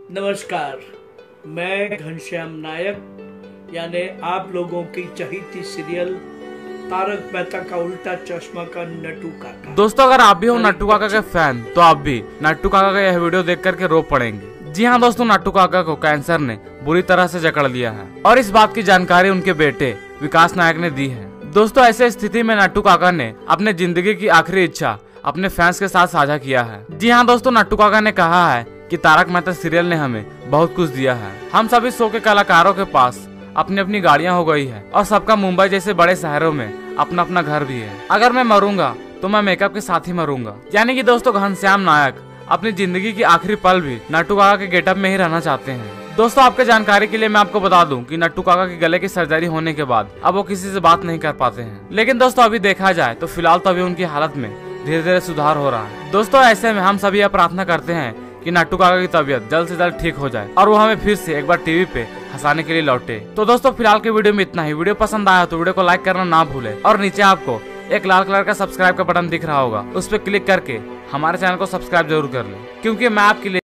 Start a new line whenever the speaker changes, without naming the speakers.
नमस्कार, मैं घनश्याम नायक यानी आप लोगों की चहीती सीरियल तारक मेहता का उल्टा चश्मा का नट्टू काका।
दोस्तों, अगर आप भी हो नट्टू काका के फैन तो आप भी नट्टू काका का यह वीडियो देख करके रो पड़ेंगे। जी हाँ दोस्तों, नट्टू काका को कैंसर ने बुरी तरह से जकड़ लिया है और इस बात की जानकारी उनके बेटे विकास नायक ने दी है। दोस्तों, ऐसे स्थिति में नट्टू काका ने अपने जिंदगी की आखिरी इच्छा अपने फैंस के साथ साझा किया है। जी हाँ दोस्तों, नट्टू काका ने कहा है कि तारक मेहता सीरियल ने हमें बहुत कुछ दिया है। हम सभी शो के कलाकारों के पास अपनी अपनी गाड़ियां हो गई है और सबका मुंबई जैसे बड़े शहरों में अपना अपना घर भी है। अगर मैं मरूंगा तो मैं मेकअप के साथ ही मरूंगा। यानी कि दोस्तों, घनश्याम नायक अपनी जिंदगी की आखिरी पल भी नट्टू काका के गेटअप में ही रहना चाहते हैं। दोस्तों, आपके जानकारी के लिए मैं आपको बता दूं कि नट्टू काका के गले की सर्जरी होने के बाद अब वो किसी से बात नहीं कर पाते हैं। लेकिन दोस्तों, अभी देखा जाए तो फिलहाल तो अभी उनकी हालत में धीरे धीरे सुधार हो रहा है। दोस्तों, ऐसे में हम सभी यह प्रार्थना करते हैं कि नट्टू काका की तबीयत जल्द से जल्द ठीक हो जाए और वो हमें फिर से एक बार टीवी पे हंसाने के लिए लौटे। तो दोस्तों, फिलहाल की वीडियो में इतना ही। वीडियो पसंद आया तो वीडियो को लाइक करना ना भूले और नीचे आपको एक लाल कलर का सब्सक्राइब का बटन दिख रहा होगा, उस पर क्लिक करके हमारे चैनल को सब्सक्राइब जरूर कर ले, क्योंकि मैं आपके लिए